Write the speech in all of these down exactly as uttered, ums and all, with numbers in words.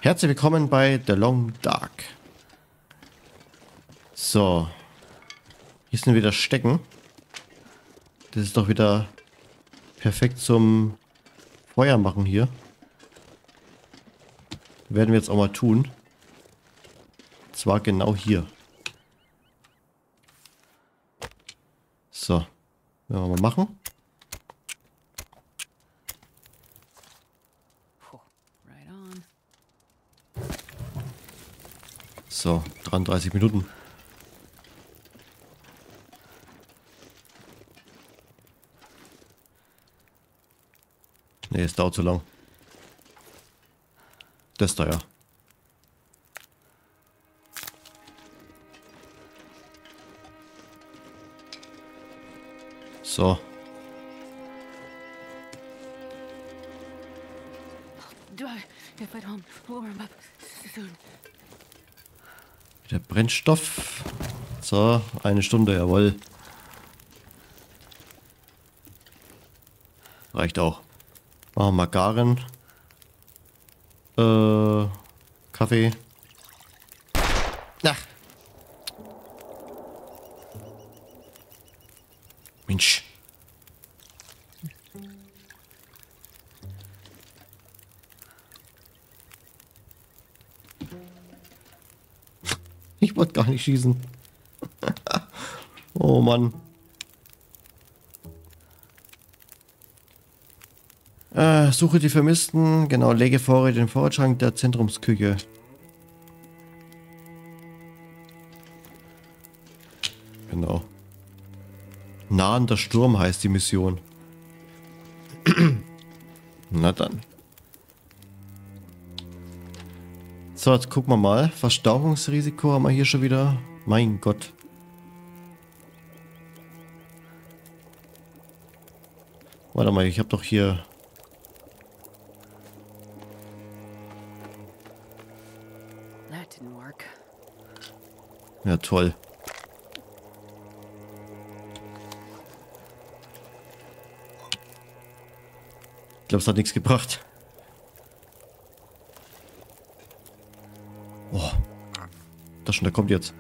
Herzlich willkommen bei The Long Dark. So. Hier sind wieder Stecken. Das ist doch wieder perfekt zum Feuer machen hier. Werden wir jetzt auch mal tun. Und zwar genau hier. So. Werden wir mal machen. So, dreiunddreißig Minuten. Ne, es dauert zu lang. Das da ja. So. Der Brennstoff. So, eine Stunde, jawohl. Reicht auch. Machen wir mal garen. Äh, Kaffee. Ach. Mensch. Ich wollte gar nicht schießen. Oh Mann. Äh, suche die Vermissten. Genau, lege Vorräte in den Vorratschrank der Zentrumsküche. Genau. Nahender Sturm heißt die Mission. Na dann. So, jetzt gucken wir mal. Verstauchungsrisiko haben wir hier schon wieder. Mein Gott. Warte mal, ich habe doch hier... Ja, toll. Ich glaube, es hat nichts gebracht. Oh. Das schon, der kommt jetzt.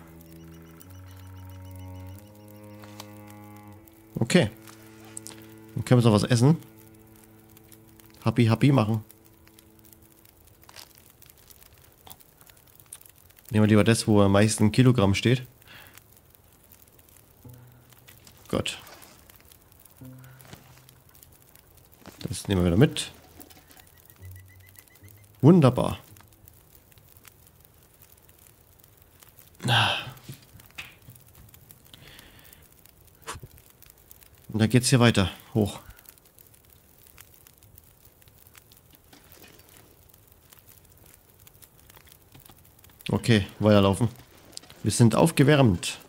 Okay. Dann können wir jetzt noch was essen. Happy, happy machen. Nehmen wir lieber das, wo am meisten Kilogramm steht. Gott. Das nehmen wir wieder mit. Wunderbar. Und dann geht's hier weiter. Hoch. Okay, weiterlaufen. Wir sind aufgewärmt.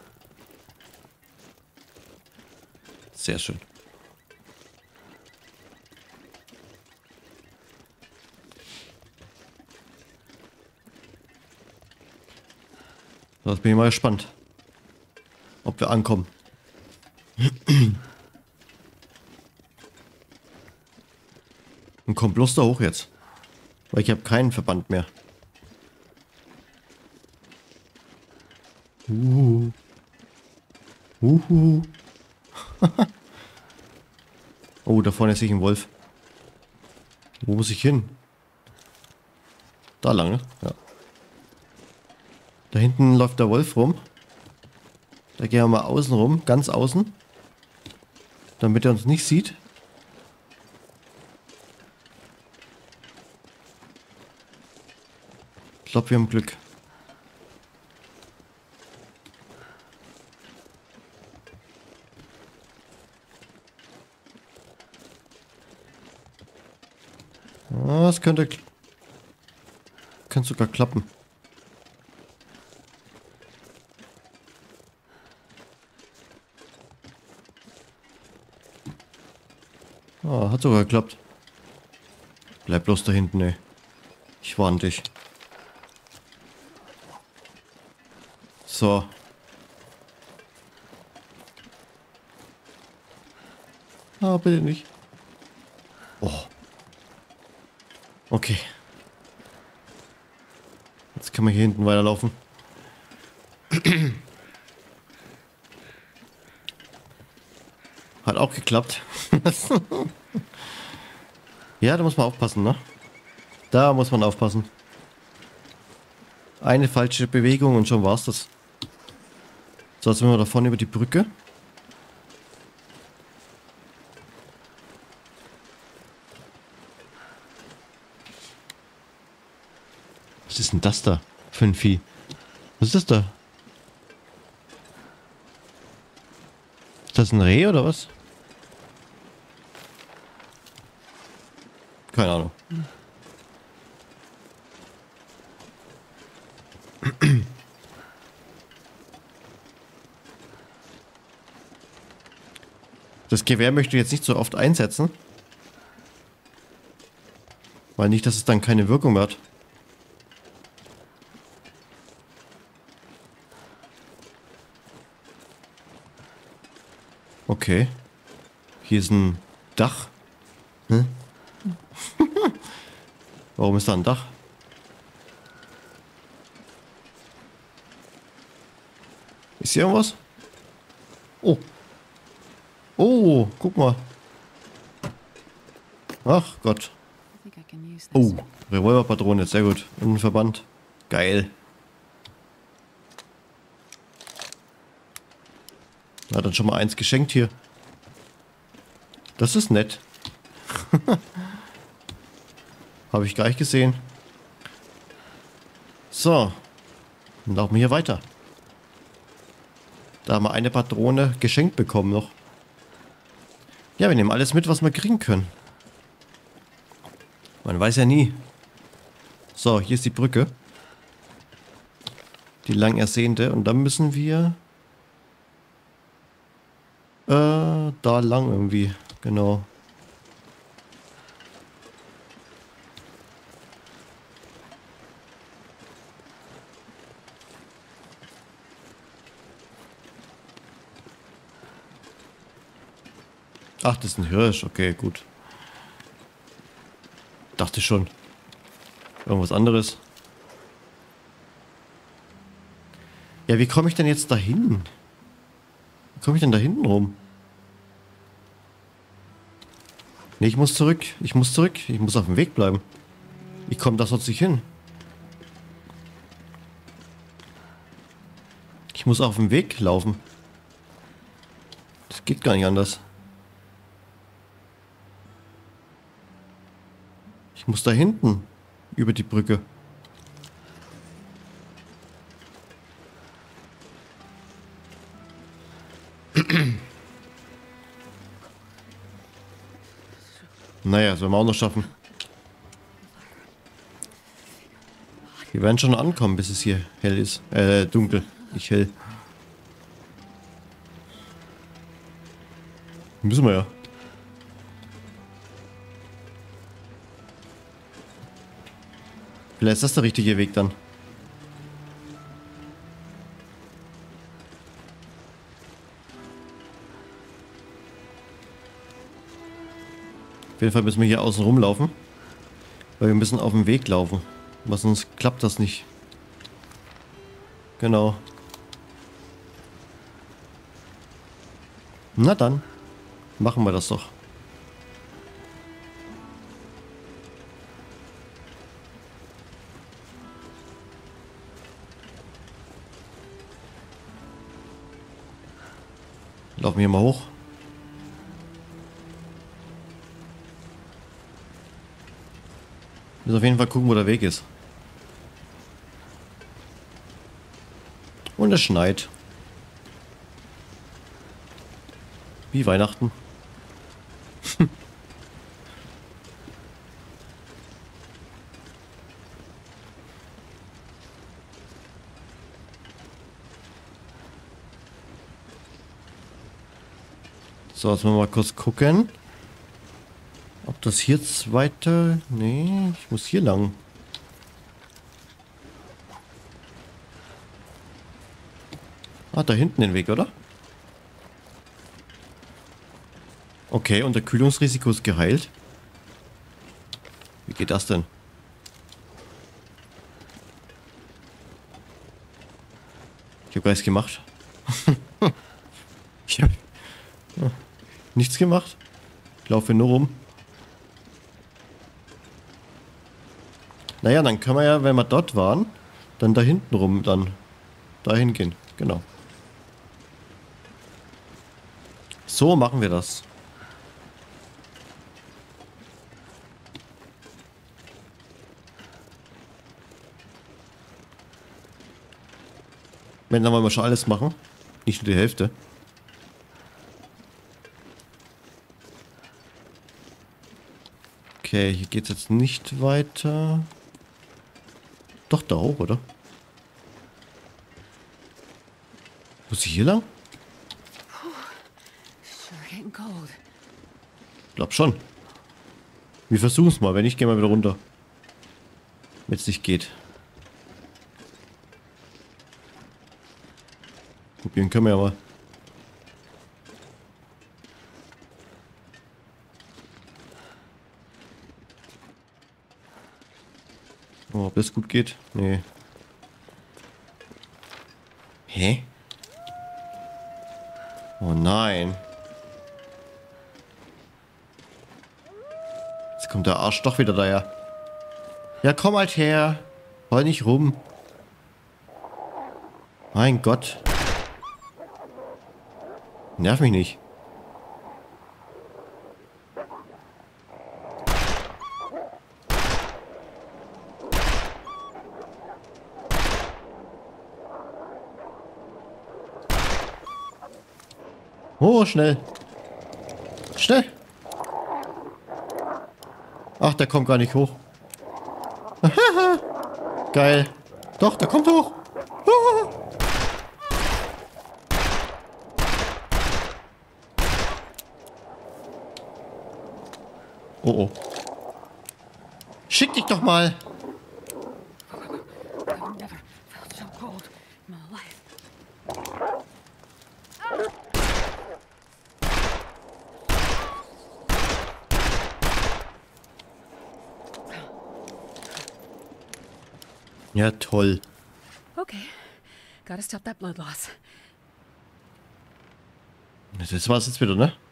Sehr schön. Jetzt bin ich mal gespannt, ob wir ankommen. Und komm bloß da hoch jetzt. Weil ich habe keinen Verband mehr. Uhu. Uhu. Oh, da vorne sehe ich einen Wolf. Wo muss ich hin? Da lang, ne? Ja. Da hinten läuft der Wolf rum. Da gehen wir mal außen rum, ganz außen. Damit er uns nicht sieht. Ich glaube, wir haben Glück. Das könnte, könnte sogar klappen. Ah, hat sogar geklappt. Bleib bloß da hinten, ey. Ich warne dich. So. Ah, bitte nicht. Oh. Okay. Jetzt können wir hier hinten weiterlaufen. Hat auch geklappt. Ja, da muss man aufpassen, ne? Da muss man aufpassen. Eine falsche Bewegung und schon war's das. So, jetzt sind wir da vorne über die Brücke. Was ist denn das da für ein Vieh? Was ist das da? Ist das ein Reh oder was? Keine Ahnung. Das Gewehr möchte ich jetzt nicht so oft einsetzen. Weil nicht, dass es dann keine Wirkung mehr hat. Okay. Hier ist ein Dach. Hm? Warum ist da ein Dach? Ist hier irgendwas? Oh. Oh, guck mal. Ach Gott. Oh, Revolverpatrone, sehr gut. Und ein Verband. Geil. Hat dann schon mal eins geschenkt hier. Das ist nett. Habe ich gleich gesehen. So. Dann laufen wir hier weiter. Da haben wir eine Patrone geschenkt bekommen noch. Ja, wir nehmen alles mit, was wir kriegen können. Man weiß ja nie. So, hier ist die Brücke. Die lang ersehnte. Und dann müssen wir... Äh, da lang irgendwie. Genau. Ach, das ist ein Hirsch. Okay, gut. Dachte schon. Irgendwas anderes. Ja, wie komme ich denn jetzt dahin? Wie komme ich denn da hinten rum? Ne, ich muss zurück. Ich muss zurück. Ich muss auf dem Weg bleiben. Ich komme da sonst nicht hin. Ich muss auf dem Weg laufen. Das geht gar nicht anders. Ich muss da hinten über die Brücke. Naja, sollen wir auch noch schaffen. Wir werden schon ankommen, bis es hier hell ist. Äh, dunkel, nicht hell. Müssen wir ja. Vielleicht ist das der richtige Weg dann. Auf jeden Fall müssen wir hier außen rumlaufen. Weil wir müssen auf dem Weg laufen. Aber sonst klappt das nicht. Genau. Na dann. Machen wir das doch. Laufen wir hier mal hoch. Müssen auf jeden Fall gucken, wo der Weg ist. Und es schneit. Wie Weihnachten. So, jetzt müssen wir mal kurz gucken. Ob das hier weiter... Nee, ich muss hier lang. Ah, da hinten den Weg, oder? Okay, und der Kühlungsrisiko ist geheilt. Wie geht das denn? Ich habe gar nichts gemacht. Ich habe nichts gemacht. Ich laufe nur rum. Naja, dann können wir ja, wenn wir dort waren, dann da hinten rum, dann dahin gehen. Genau. So machen wir das. Wenn, dann wollen wir schon alles machen. Nicht nur die Hälfte. Okay, hier geht es jetzt nicht weiter. Doch, da hoch, oder? Muss ich hier lang? Glaub schon. Wir versuchen es mal. Wenn nicht, gehen wir wieder runter. Wenn es nicht geht. Probieren können wir ja mal. Oh, ob das gut geht? Nee. Hä? Oh nein. Jetzt kommt der Arsch doch wieder daher. Ja, komm halt her. Heul nicht rum. Mein Gott. Nerv mich nicht. Oh, schnell. Schnell. Ach, der kommt gar nicht hoch. Geil. Doch, der kommt hoch. Oh, oh. Schick dich doch mal. Ja, toll. Okay, gotta stop that blood loss. Das war's jetzt wieder, ne?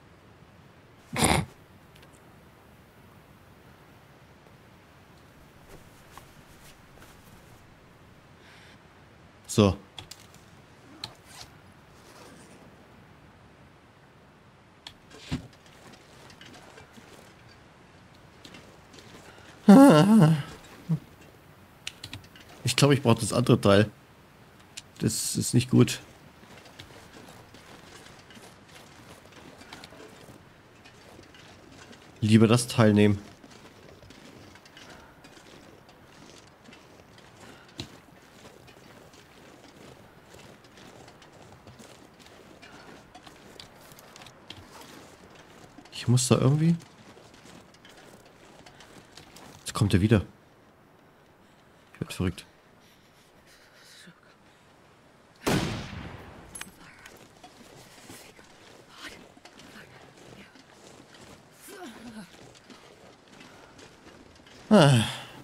So. Ich glaube, ich brauche das andere Teil. Das ist nicht gut. Lieber das Teil nehmen. Ich muss da irgendwie... Jetzt kommt er wieder. Ich werde verrückt. Ah.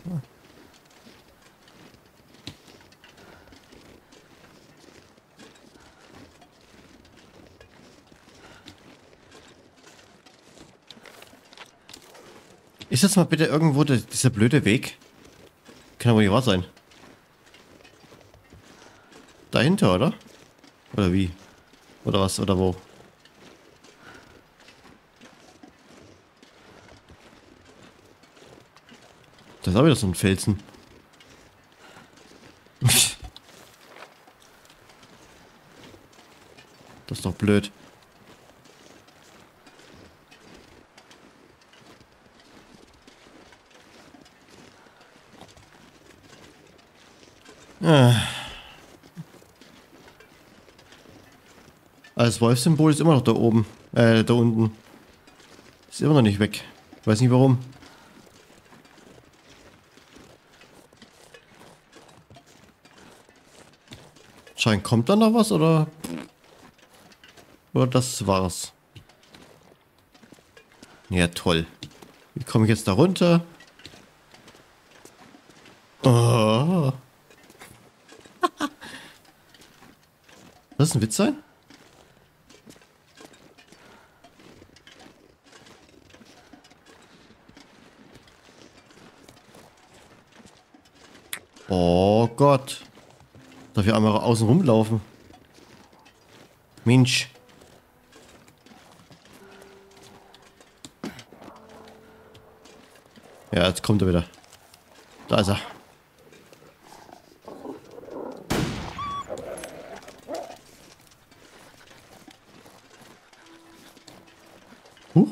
Ist jetzt mal bitte irgendwo der, dieser blöde Weg? Kann aber nicht wahr sein. Dahinter, oder? Oder wie? Oder was? Oder wo? Da ist auch wieder so ein Felsen. Das ist doch blöd. Ah. Das Wolfssymbol ist immer noch da oben. Äh, da unten. Ist immer noch nicht weg. Weiß nicht warum. Scheint, kommt da noch was oder? Oder das war's? Ja, toll. Wie komme ich jetzt da runter? Oh. das ein Witz sein? Oh Gott. Darf ich einmal außen rumlaufen? Mensch. Ja, jetzt kommt er wieder. Da ist er. Huch.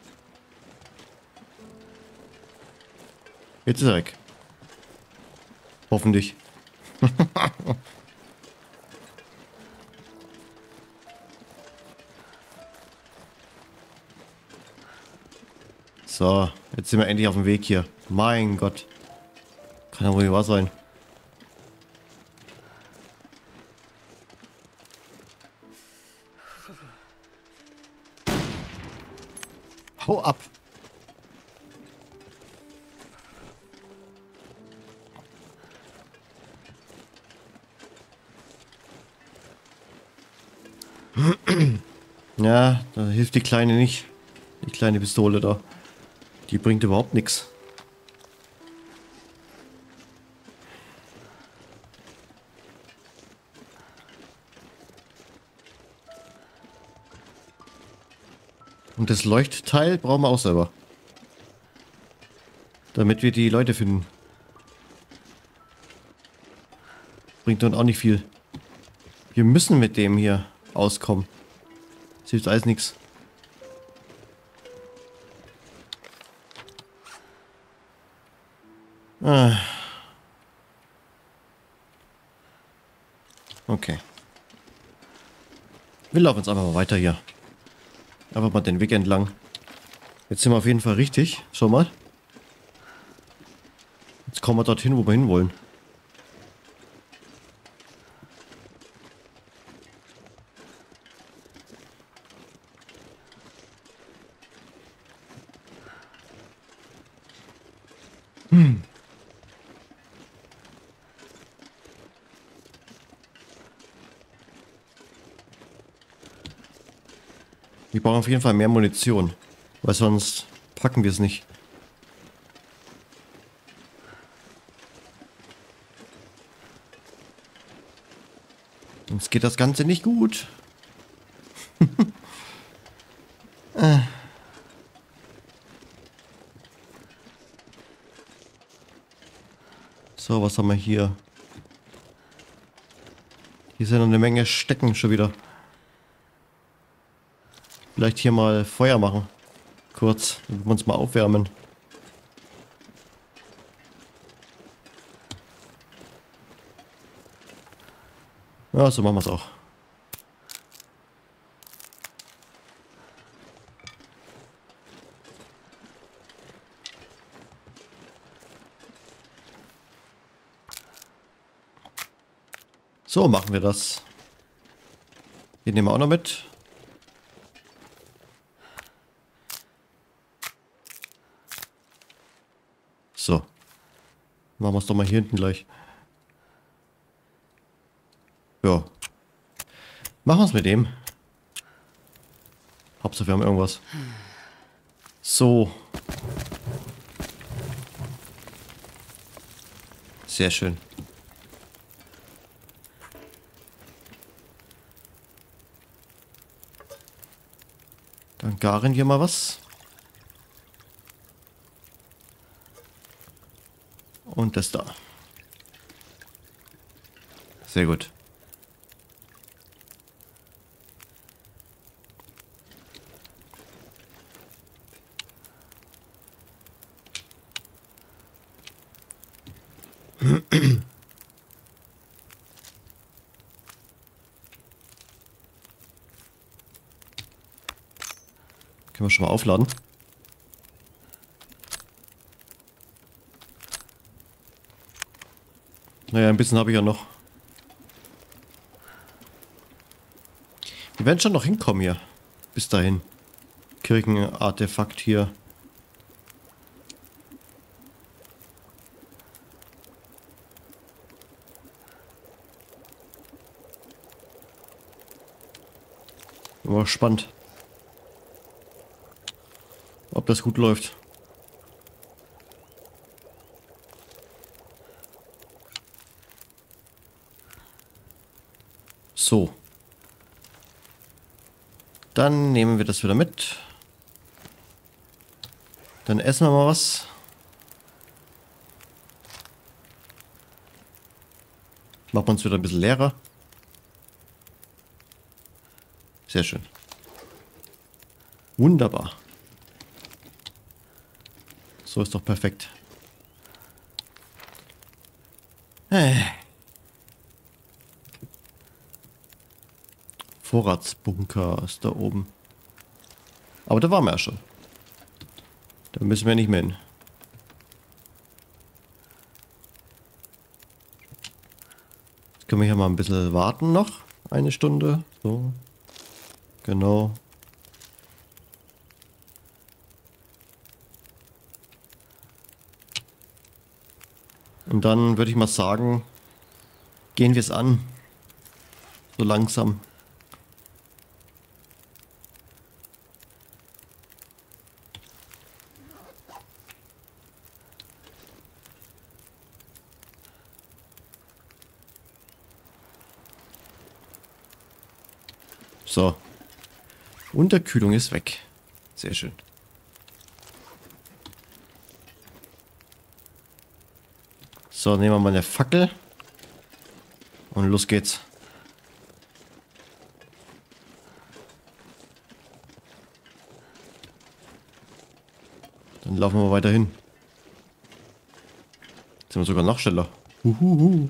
Jetzt ist er weg. Hoffentlich. So, jetzt sind wir endlich auf dem Weg hier. Mein Gott. Kann ja wohl nicht wahr sein. Hau ab. Ja, da hilft die Kleine nicht. Die kleine Pistole da. Die bringt überhaupt nichts. Und das Leuchtteil brauchen wir auch selber. Damit wir die Leute finden. Bringt uns auch nicht viel. Wir müssen mit dem hier auskommen. Das hilft alles nichts. Ah. Okay. Wir laufen jetzt einfach mal weiter hier. Einfach mal den Weg entlang. Jetzt sind wir auf jeden Fall richtig. Schau mal. Jetzt kommen wir dorthin, wo wir hinwollen. Hm. Wir brauchen auf jeden Fall mehr Munition, weil sonst packen wir es nicht. Uns geht das Ganze nicht gut. äh. So, was haben wir hier? Hier sind noch eine Menge Stecken schon wieder. Vielleicht hier mal Feuer machen. Kurz, damit wir uns mal aufwärmen. Ja, so machen wir es auch. So machen wir das. Den nehmen wir auch noch mit. So. Machen wir es doch mal hier hinten gleich. Ja. Machen wir es mit dem. Hauptsache wir haben irgendwas. So. Sehr schön. Dann garen wir mal was. Und das da. Sehr gut. Können wir schon mal aufladen. Naja, ein bisschen habe ich ja noch. Wir werden schon noch hinkommen hier. Bis dahin. Kirchenartefakt hier. Bin mal gespannt, ob das gut läuft. So. Dann nehmen wir das wieder mit. Dann essen wir mal was. Machen wir uns wieder ein bisschen leerer. Sehr schön. Wunderbar. So ist doch perfekt. Äh. Vorratsbunker ist da oben. Aber da waren wir ja schon. Da müssen wir nicht mehr hin. Jetzt können wir hier mal ein bisschen warten noch. Eine Stunde. So. Genau. Und dann würde ich mal sagen, gehen wir es an. So langsam. So. Unterkühlung ist weg. Sehr schön. So, nehmen wir mal eine Fackel. Und los geht's. Dann laufen wir weiter hin. Jetzt sind wir sogar noch schneller. Uhuhu.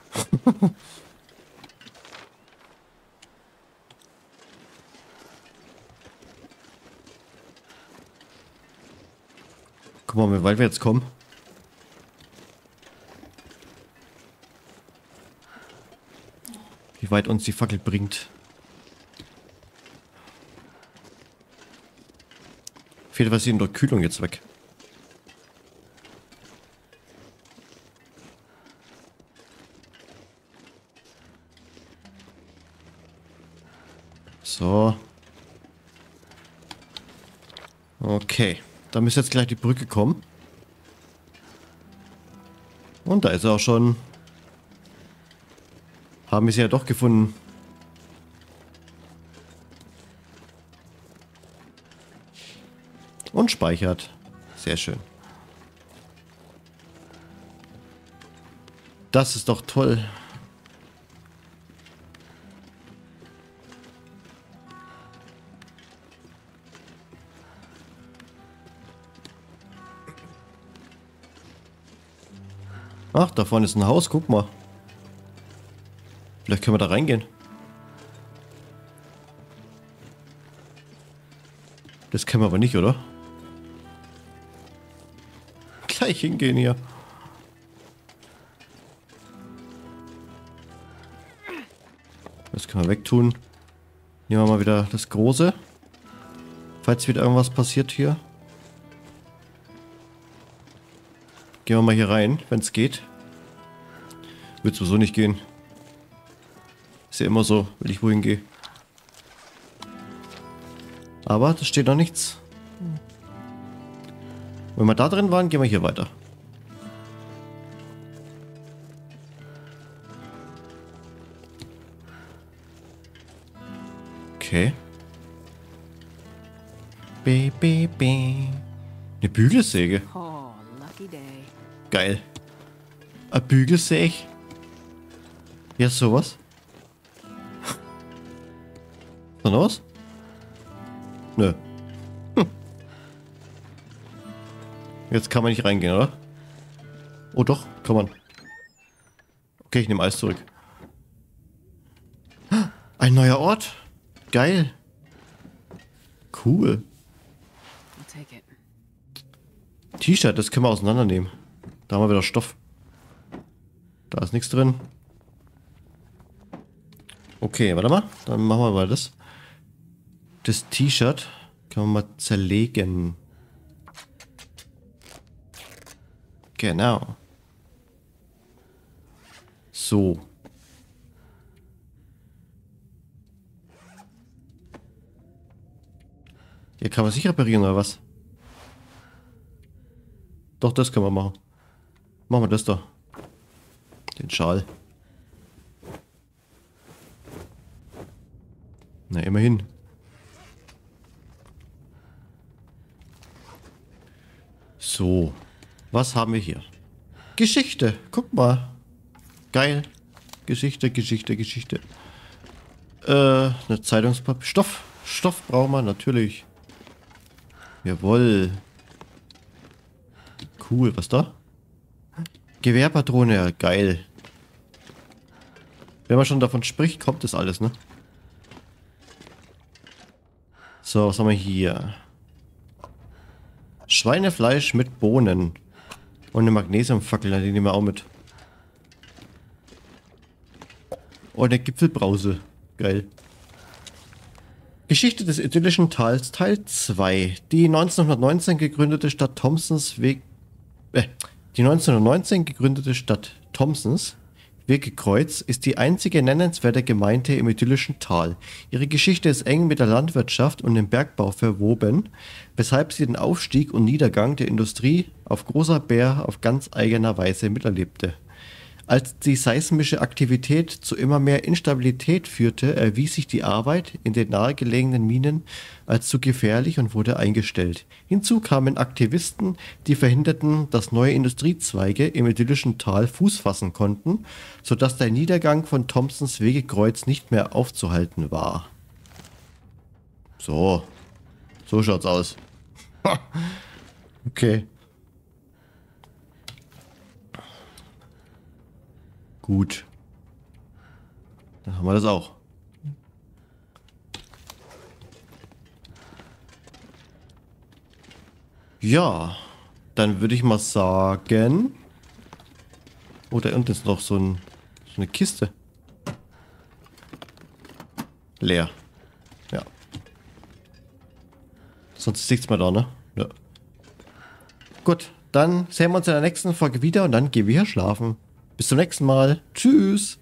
Guck mal, wie weit wir jetzt kommen. Wie weit uns die Fackel bringt. Auf jeden Fall ist die Unterkühlung jetzt weg. So. Okay. Da müsste jetzt gleich die Brücke kommen. Und da ist er auch schon. Haben wir sie ja doch gefunden. Und speichert. Sehr schön. Das ist doch toll. Ach, da vorne ist ein Haus, guck mal. Vielleicht können wir da reingehen. Das können wir aber nicht, oder? Gleich hingehen hier. Das können wir wegtun. Nehmen wir mal wieder das Große. Falls wieder irgendwas passiert hier. Gehen wir mal hier rein, wenn es geht. Wird sowieso nicht gehen. Ist ja immer so, wenn ich wohin gehe. Aber da steht noch nichts. Wenn wir da drin waren, gehen wir hier weiter. Okay. Be, be, be. Eine Bügelsäge. Oh, lucky day. Geil. Eine Bügelsäge. Ja, sowas. Von aus? Nö. Hm. Jetzt kann man nicht reingehen, oder? Oh doch, kann man. Okay, ich nehme alles zurück. Ein neuer Ort. Geil. Cool. I'll take it. T-Shirt, das können wir auseinandernehmen. Da haben wir wieder Stoff. Da ist nichts drin. Okay, warte mal. Dann machen wir mal das. Das T-Shirt können wir mal zerlegen. Genau. So. Hier kann man sich reparieren oder was? Doch, das können wir machen. Machen wir das da. Den Schal. Na, immerhin. So. Was haben wir hier? Geschichte. Guck mal. Geil. Geschichte, Geschichte, Geschichte. Äh, eine Zeitungspapier. Stoff. Stoff brauchen wir natürlich. Jawohl. Cool. Was da? Gewehrpatrone. Ja, geil. Wenn man schon davon spricht, kommt das alles, ne? So, was haben wir hier? Schweinefleisch mit Bohnen. Und eine Magnesiumfackel, die nehmen wir auch mit. Oh, eine Gipfelbrause. Geil. Geschichte des idyllischen Tals, Teil zwei. Die neunzehnhundertneunzehn gegründete Stadt Thompsons Weg... Äh, die neunzehnhundertneunzehn gegründete Stadt Thompsons Wegekreuz ist die einzige nennenswerte Gemeinde im idyllischen Tal. Ihre Geschichte ist eng mit der Landwirtschaft und dem Bergbau verwoben, weshalb sie den Aufstieg und Niedergang der Industrie auf großer Bär auf ganz eigener Weise miterlebte. Als die seismische Aktivität zu immer mehr Instabilität führte, erwies sich die Arbeit in den nahegelegenen Minen als zu gefährlich und wurde eingestellt. Hinzu kamen Aktivisten, die verhinderten, dass neue Industriezweige im idyllischen Tal Fuß fassen konnten, sodass der Niedergang von Thompsons Wegekreuz nicht mehr aufzuhalten war. So, so schaut's aus. Okay. Gut. Dann haben wir das auch. Ja, dann würde ich mal sagen... Oh, da unten ist noch so, ein, so eine Kiste. Leer. Ja. Sonst liegt's mal da, ne? Ja. Gut, dann sehen wir uns in der nächsten Folge wieder und dann gehen wir hier schlafen. Bis zum nächsten Mal. Tschüss.